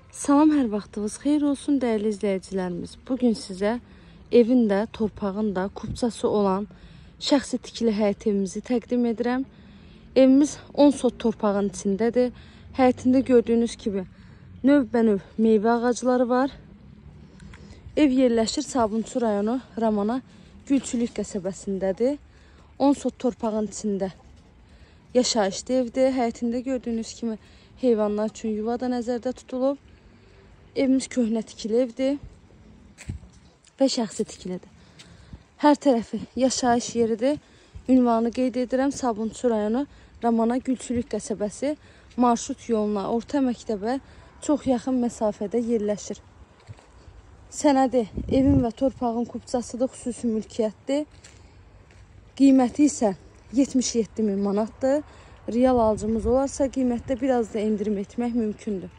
Salam, hər vaxtınız xeyir olsun dəyərli izləyicilərimiz. Bugün sizə evin də, torpağın da kupçası olan şəxsi tikili həyət evimizi təqdim edirəm. Evimiz 10 sot torpağın içindədir. Həyətində gördüyünüz kimi növbənöv meyvə ağacları var. Ev yerləşir Sabunçu rayonu Ramana Gülçülük qəsəbəsindədir. 10 sot torpağın içində yaşayışlı evdir. Həyətində gördüyünüz kimi heyvanlar üçün yuva da nəzərdə tutulub. Evimiz köhnə tikili evdir və şəxsi tikilidir. Hər tərəfi yaşayış yeridir. Ünvanı qeyd edirəm. Sabunçu rayonu Ramana Gülçülük qəsəbəsi marşrut yoluna, orta məktəbə çox yaxın məsafədə yerləşir. Sənədi evin və torpağın kupçasıdır, xüsusi mülkiyyətdir. Qiyməti isə 77.000 manatdır. Real alıcımız olarsa qiymətdə biraz da endirim etmək mümkündür.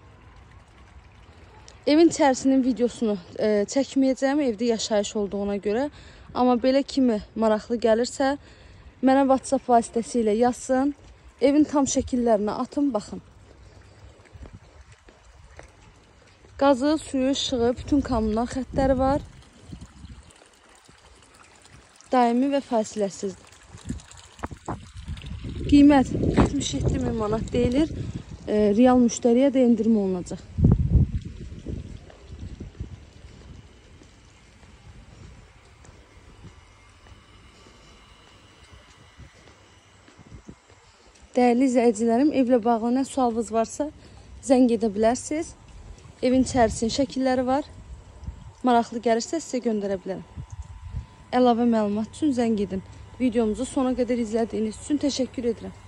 Evin içərisinin videosunu çəkməyəcəm, evdə yaşayış olduğuna görə. Amma belə kimi maraqlı gəlirsə, mənə WhatsApp vasitəsilə yazsın. Evin tam şəkillərini atın, baxın. Qazı, suyu, işığı, bütün kommunal xəttləri var. Daimi və fasiləsizdir. Qiymət 77.000 manat deyilir. Real müştəriyə də endirim olunacaq. Dəyərli izləyicilərim, evlə bağlı nə sualınız varsa zəng edə bilərsiniz. Evin içərisinin şəkilləri var. Maraqlı gəlirsə sizə göndərə bilərəm. Əlavə məlumat üçün zəng edin. Videomuzu sona qədər izlədiyiniz üçün təşəkkür edirəm.